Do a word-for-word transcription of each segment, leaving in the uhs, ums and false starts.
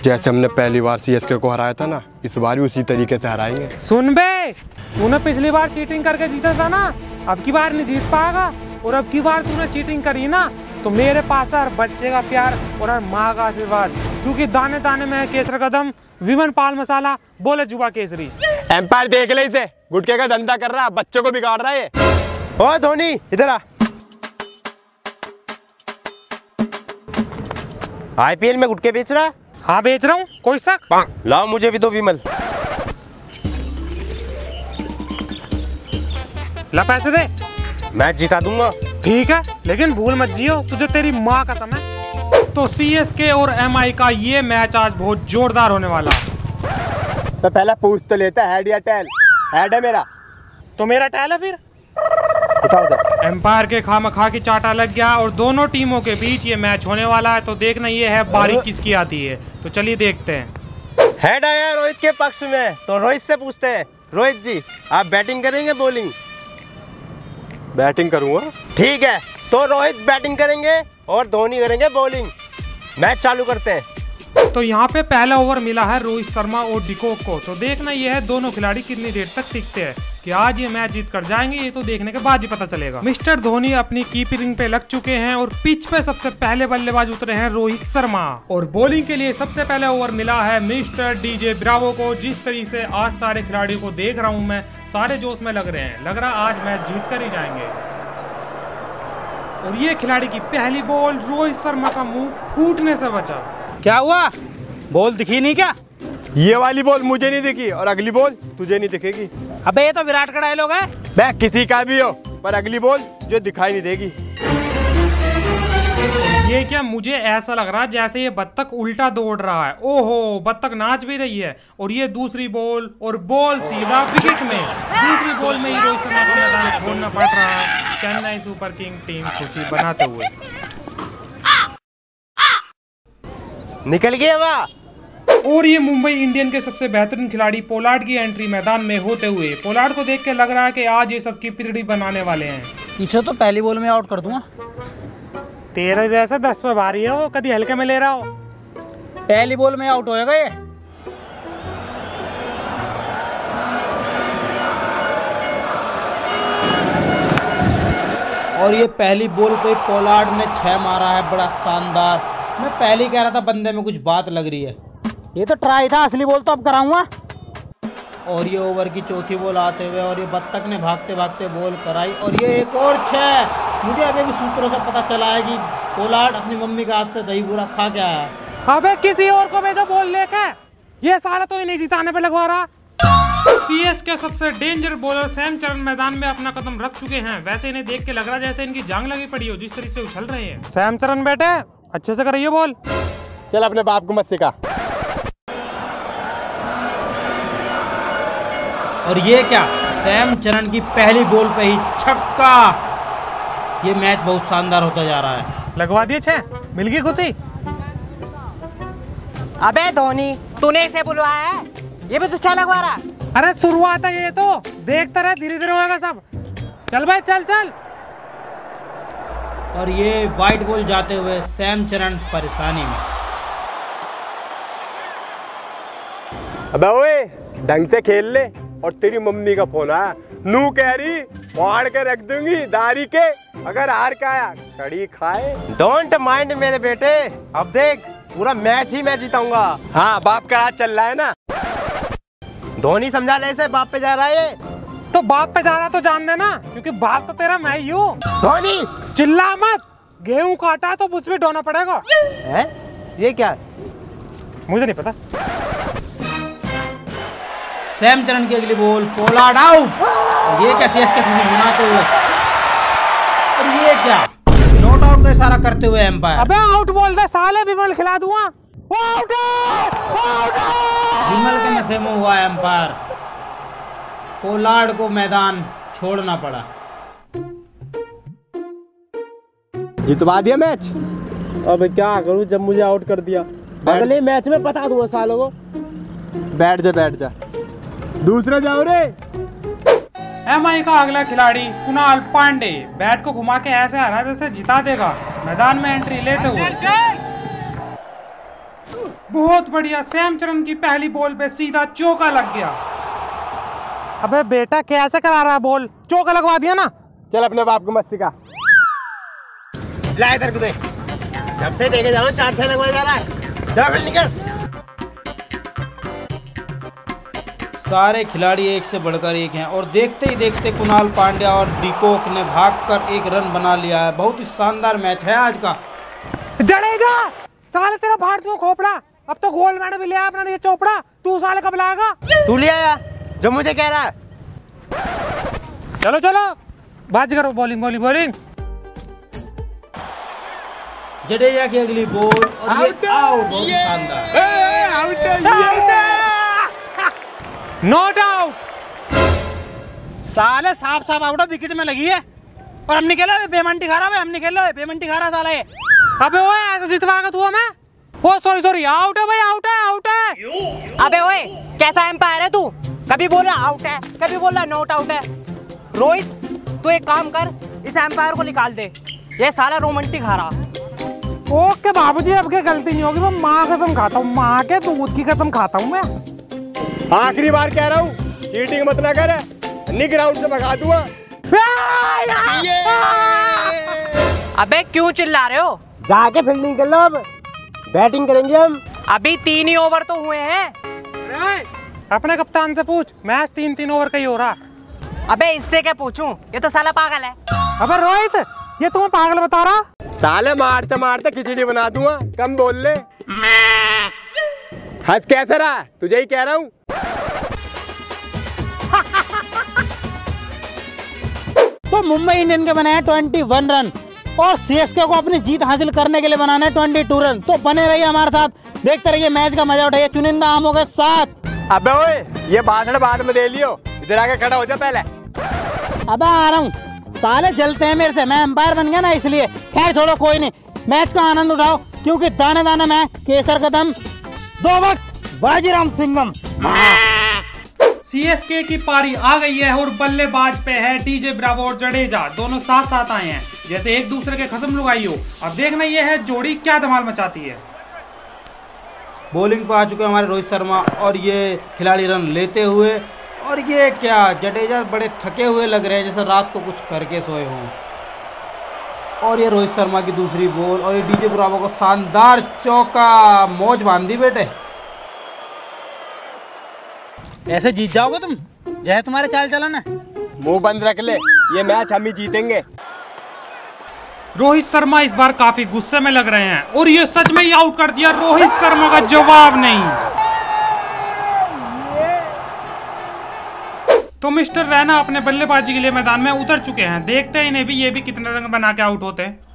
जैसे हमने पहली बार सीएसके को हराया था ना, इस बार भी उसी तरीके से हराएंगे। सुन बे, तूने पिछली बार चीटिंग करके जीता था ना, अब की बार नहीं जीत पाएगा। और अब की बार तूने चीटिंग करी ना तो मेरे पास हर बच्चे का प्यार और हर माँ का आशीर्वाद, क्योंकि दाने दाने में है केसर कदम, विमन पाल मसाला, बोले जुबा केसरी। एम्पायर देख ले इसे, गुटके का धंधा कर रहा है, बच्चों को बिगाड़ रहा है। ओ धोनी इधर आ। आईपीएल में गुटके बेच रहा है? हाँ बेच रहा हूँ, कोई शक? लाओ मुझे भी दो विमल। ला पैसे दे। मैच जिता दूंगा। ठीक है, लेकिन भूल मत जियो, तुझे तेरी माँ का समय। तो सीएसके और एमआई का ये मैच आज बहुत जोरदार होने वाला। तो पहले पूछ तो लेता है, हेड या टेल? हेड है मेरा। तो मेरा टेल है फिर। उठाओ उठाओ। एम्पायर के खामखा की चाटा लग गया और दोनों टीमों के बीच ये मैच होने वाला है। तो देखना ये है बारी किसकी आती है, तो चलिए देखते हैं। हेड आया रोहित के पक्ष में, तो रोहित से पूछते हैं। रोहित जी, आप बैटिंग करेंगे बॉलिंग? बैटिंग करूंगा। ठीक है, तो रोहित बैटिंग करेंगे और धोनी करेंगे बॉलिंग। मैच चालू करते हैं। तो यहाँ पे पहला ओवर मिला है रोहित शर्मा और डिकॉक को। तो देखना ये है दोनों खिलाड़ी कितनी देर तक टिकते हैं, कि आज ये मैच जीत कर जाएंगे, ये तो देखने के बाद ही पता चलेगा। मिस्टर धोनी अपनी कीपिंग पे लग चुके हैं और पिच पे सबसे पहले बल्लेबाज उतरे हैं रोहित शर्मा। और बॉलिंग के लिए सबसे पहले ओवर मिला है मिस्टर डीजे ब्रावो को। जिस तरीके से आज सारे खिलाड़ियों को देख रहा हूँ मैं, सारे जोश में लग रहे हैं, लग रहा आज मैच जीत कर ही जाएंगे। और ये खिलाड़ी की पहली बॉल, रोहित शर्मा का मुंह फूटने से बचा। क्या हुआ, बॉल दिखी नहीं क्या? ये वाली बॉल मुझे नहीं दिखी और अगली बॉल तुझे नहीं दिखेगी। अबे ये तो विराट का डायलॉग है। बे किसी का भी हो, पर अगली बॉल जो दिखाई नहीं देगी। ये क्या, मुझे ऐसा लग रहा है जैसे ये बत्तख उल्टा दौड़ रहा है। ओहो, बत्तख नाच भी रही है। और ये दूसरी बॉल, और बॉल सीधा विकेट में। दूसरी बॉल में ही रोहित शर्मा को मैदान छोड़ना पड़ रहा है। चेन्नई सुपर किंग टीम खुशी बनाते हुए निकल गया वाह। और ये मुंबई इंडियन के सबसे बेहतरीन खिलाड़ी पोलार्ड की एंट्री मैदान में होते हुए। पोलार्ड को देख के लग रहा है कि आज ये सबकी पीढ़ी बनाने वाले हैं। इसे तो पहली बॉल में आउट कर दूंगा। तेरे जैसे दस में भारी है वो, कभी हल्के में ले रहा हो। पहली बॉल में आउट होएगा ये। और ये पहली बॉल पे पोलार्ड ने छह मारा है, बड़ा शानदार। मैं पहले ही कह रहा था बंदे में कुछ बात लग रही है। ये तो ट्राई था, असली बॉल तो अब कराऊंगा। और ये ओवर की चौथी बॉल आते हुए और ये बत्तख ने भागते भागते बॉल कराई और ये एक और छह। मुझे अभी भी सूत्रों से पता चला है कि पोलार्ड अपनी मम्मी के हाथ से दही बुरा खा के आया है। अबे किसी और को भेजो बॉल लेके, ये सारा तो इन्हें जिताने पे लगवा रहा। सीएसके के सबसे डेंजर बॉलर सैम चरण मैदान में अपना कदम रख चुके हैं। वैसे इन्हें देख के लग रहा है जैसे इनकी जांग लगी पड़ी हो, जिस तरीके से उछल रहे हैं। सैम चरण बेटे, अच्छे से करिए बॉल। चल अपने बाप को मत सिखा। और ये क्या, सैम चरण की पहली बॉल पे ही छक्का। ये मैच बहुत शानदार होता जा रहा है। लगवा दिए छह, मिल गई खुशी। अबे धोनी, तूने इसे बुलवाया है, ये भी तो छह लगवा रहा। अरे शुरुआत है ये तो, देखता रहे, धीरे धीरे होगा सब। चल भाई चल चल। और ये वाइट बॉल जाते हुए सैम चरण परेशानी में। अबे ओए, ढंग से खेल ले। और तेरी मम्मी का फोन आया, नू कह रही फाड़ के रख दूंगी दारी के, अगर हार का आया कड़ी खाए। डोंट माइंड मेरे बेटे, अब देख पूरा मैच ही मैं जीताऊंगा। हाँ, बाप का हाथ चल रहा है ना। धोनी समझा ले इसे, बाप पे जा रहा है। तो बाप पे जा रहा तो जान देना, क्योंकि बाप तो तेरा मैं ही हूँ। धोनी चिल्ला मत, गेहूं काटा तो मुझ पे ढोना पड़ेगा। है? ये क्या? मुझे नहीं पता। सैम चरण की अगली बॉल, पोलार्ड आउट। और ये क्या, सीएसके खुशी मनाते हुए। और ये क्या, नॉट आउट का इशारा करते हुए एम्पायर। अबे आउट बोल दे साले, विमल खिला दूंगा। Out out. विमल के नशे में हुआ एम्पायर। पोलार्ड को मैदान छोड़ना पड़ा। जितवा दिया मैच। अब क्या करूं जब मुझे आउट कर दिया। अगले मैच में बता दूंगा सालों को। बैठ जा बैठ जा, दूसरा जाओ रे। एमआई का अगला खिलाड़ी कुणाल पांडे बैट को घुमा के ऐसे हरा जैसे जिता देगा। मैदान में एंट्री लेते हुए बहुत बढ़िया, सैम चरण की पहली बॉल पे सीधा चौका लग गया। अबे बेटा कैसे करा रहा है बॉल, चौका लगवा दिया ना। चल अपने बाप को मत सिखा। ला इधर को दे, जब से देखे जाओ चार छह लगवाया जा रहा है। चल फिर निकल। सारे खिलाड़ी एक से बढ़कर एक हैं और देखते ही देखते कुणाल पांड्या और डिकॉक ने भागकर एक रन बना लिया है। बहुत ही शानदार मैच है आज का। जडेजा साले तेरा फाड़ दूं खोपड़ा, अब तो गोल्ड मेडल भी लिया अपना ये चोपड़ा, तू साले कब लाएगा? तू ले आया जो मुझे कह रहा है। चलो चलो बाज करो, बॉलिंग बॉलिंग बॉलिंग। जडेजा की अगली बॉल और ये आउट। बहुत शानदार, नॉट आउट। साले साफ साफ आउट है, विकेट में लगी है और हम नहीं खेला, पेमेंट खा रहा है, हम नहीं खेल रहे, पेमेंट खा रहा साला ये। अबे ओए ऐसे जितवाएगा तू हमें? ओ सॉरी सॉरी, आउट है भाई, आउट है, आउट है। अबे ओए कैसा एम्पायर है तू, कभी बोल रहा आउट है, कभी बोल रहा नॉट आउट है। रोहित तू एक काम कर, इस एम्पायर को निकाल दे, ये साला रोमांटिक हारा। ओके बाबूजी, अब क्या गलती नहीं होगी, मैं माँ कसम खाता हूँ, माँ के दूध की कसम खाता हूँ मैं। आखिरी बार कह रहा हूँ, चीटिंग मत ना कर, नहीं ग्राउंड से भगा दूंगा। अबे क्यों चिल्ला रहे हो? जाके फील्डिंग कर लो, अब बैटिंग करेंगे हम। अभी तीन ही ओवर तो हुए हैं। अपने कप्तान से पूछ, मैच तीन तीन ओवर का ही हो रहा। अबे इससे क्या पूछूं, ये तो साला पागल है। अबे रोहित ये तुम्हें पागल बता रहा? साले मारते मारते खिचड़ी बना दूंगा, कम बोल ले। हंस कैसे रहा, तुझे ही कह रहा हूँ। तो मुंबई इंडियन के बने हैं इक्कीस रन और सीएसके को अपनी जीत हासिल करने के लिए बनाना है बाईस रन। तो बने रहिए हमारे साथ, देखते रहिए, मैच का मजा उठाइए चुनिंदा आमों के साथ। अबे ओए ये भाषण बाद में दे लियो, इधर आके खड़ा हो जा पहले। अबे आ रहा हूँ, साले जलते हैं मेरे से, मैं एम्पायर बन गया ना इसलिए। खैर छोड़ो कोई नहीं, मैच का आनंद उठाओ क्योंकि दाने दाने में केसर कदम, दो वक्त बाजीराव सिंघम। सीएसके की पारी आ गई है और बल्लेबाज पे है डीजे ब्रावो और जडेजा, दोनों साथ साथ आए हैं जैसे एक दूसरे के खत्म लुगाई हो। अब देखना यह है जोड़ी क्या धमाल मचाती है। बॉलिंग पर आ चुके हमारे रोहित शर्मा और ये खिलाड़ी रन लेते हुए, और ये क्या जडेजा बड़े थके हुए लग रहे हैं जैसे रात को कुछ करके सोए हों। और ये रोहित शर्मा की दूसरी बॉल और ये डीजे ब्रावो को शानदार चौका, मौज बांधी बेटे। ऐसे जीत जाओगे तुम, जय तुम्हारे चाल चलन है। मुंह बंद रख ले, ये मैच हम ही जीतेंगे। रोहित शर्मा इस बार काफी गुस्से में लग रहे हैं और ये सच में ही आउट कर दिया, रोहित शर्मा का जवाब नहीं। तो मिस्टर रैना अपने बल्लेबाजी के लिए मैदान में उतर चुके हैं, देखते हैं इन्हें भी ये भी कितने रन बना के आउट होते हैं।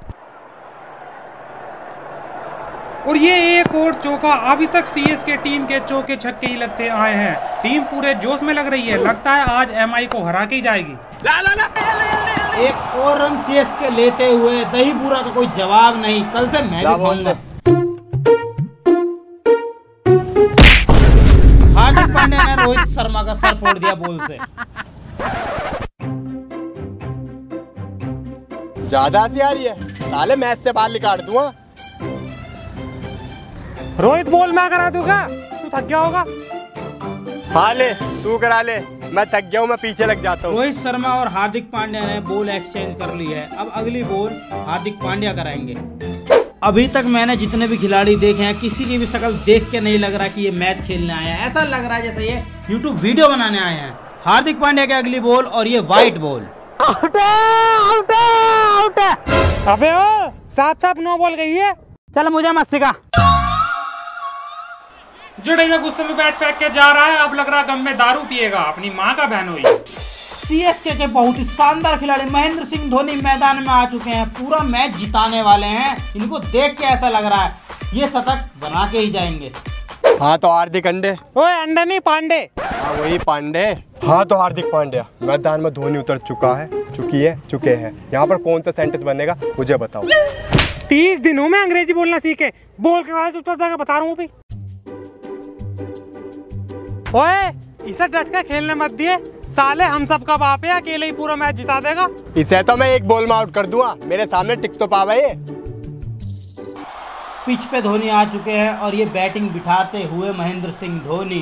और ये एक और चौका, अभी तक सीएसके टीम के चौके छक्के ही लगते आए हैं, टीम पूरे जोश में लग रही है, लगता है आज एमआई को हरा के ही जाएगी। ला ला ला एक और रन सीएसके लेते हुए दही बुरा का कोई जवाब नहीं, कल से मैं भी खाऊंगा। हार्दिक पांड्या ने रोहित शर्मा का सर फोड़ दिया बॉल से। ज्यादा सी आ रही है, साले मैच से बाहर निकाल दूंगा। रोहित बॉल मैं करा दूंगा, तू थक गया होगा। हाँ ले तू करा ले, मैं थक गया हूँ, मैं पीछे लग जाता हूँ। रोहित शर्मा और हार्दिक पांड्या ने बॉल एक्सचेंज कर ली है, अब अगली बॉल हार्दिक पांड्या कराएंगे। अभी तक मैंने जितने भी खिलाड़ी देखे हैं किसी की भी शक्ल देख के नहीं लग रहा कि ये मैच खेलने आए हैं, ऐसा लग रहा है जैसे ये यूट्यूब वीडियो बनाने आए हैं। हार्दिक पांड्या की अगली बॉल और ये व्हाइट बॉल। आउट है, आउट है, आउट है। अबे ओ साफ साफ नो बॉल गई है। चल मुझे मत सिखा। जडेजा गुस्से में बैट फेंक के जा रहा है, अब लग रहा गम में दारू पिएगा, अपनी माँ का बहन हुई। सीएसके के बहुत ही शानदार खिलाड़ी महेंद्र सिंह धोनी मैदान में आ चुके हैं, पूरा मैच जिताने वाले हैं। इनको देख के ऐसा लग रहा है ये शतक बना के ही जाएंगे। हाँ तो हार्दिक अंडे। ओए अंडे नहीं पांडे। हाँ वही पांडे। हाँ तो हार्दिक पांड्या, मैदान में धोनी उतर चुका है, चुकी है, चुके हैं। यहाँ पर कौन सा सेंटेंस बनेगा मुझे बताओ। तीस दिनों में अंग्रेजी बोलना सीखे, बोल के बाद चुपचाप जाकर बता रहा हूँ भाई। ओए इसे डट के खेलने मत दिए, साले हम सबका बाप है, अकेले ही पूरा मैच जिता देगा। इसे तो मैं एक बॉल में आउट कर दूंगा, मेरे सामने टिक तो पावा ये। पिच पे धोनी आ चुके हैं और ये बैटिंग बिठाते हुए महेंद्र सिंह धोनी।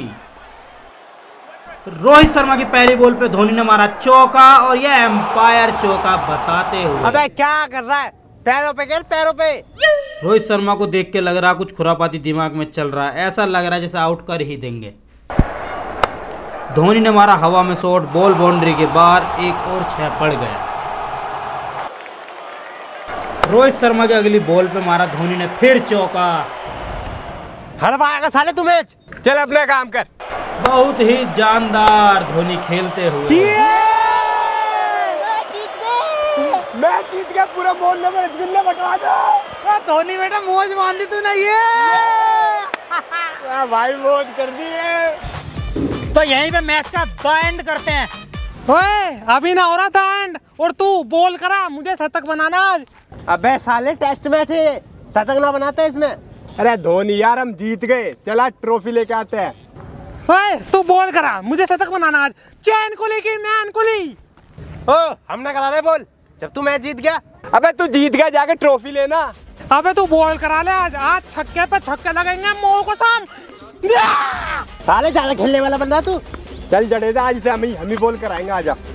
रोहित शर्मा की पहली बॉल पे धोनी ने मारा चौका और ये एम्पायर चौका बताते हुए। अबे क्या कर रहा है, पैरों पे खेल, पैरों पे। रोहित शर्मा को देख के लग रहा कुछ खुरापाती दिमाग में चल रहा है, ऐसा लग रहा है जैसे आउट कर ही देंगे। धोनी ने मारा हवा में शॉट, बॉल बाउंड्री के बाहर, एक और छह पड़ गया। रोहित शर्मा की अगली बॉल पे मारा धोनी ने फिर चौका। हड़वाएगा साले तू मैच। चल अपना काम कर। बहुत ही जानदार धोनी खेलते हुए। मैं जीत गया, पूरा मोहल्ले में रसगुल्ले बंटवा दो। धोनी बेटा मौज मान दी तूने ये। भाई मौज कर दी है। तो यहीं पे मैच का द एंड करते हैं। ओए अभी ना हो रहा था एंड, और तू बॉल करा, मुझे शतक बनाना आज। अबे साले टेस्ट मैच है, शतक ना बनाते इसमें। अरे धोनी यार हम जीत गए, चला ट्रॉफी लेके आते हैं। ओए तू बॉल करा, मुझे शतक बनाना आज। चैन को लेके मैन को ली। ओ हम ना करा रहे बॉल, जब तू मैच जीत गया। अबे तू जीत गया, जाके ट्रॉफी लेना। अबे तू बॉल करा ले आज, आज छक्के पे छक्के लगेंगे मोह को शाम। साले ज्यादा खेलने वाला बंदा तू। चल जडेजा, आज से हम ही हम ही बॉल कराएंगे, आजा।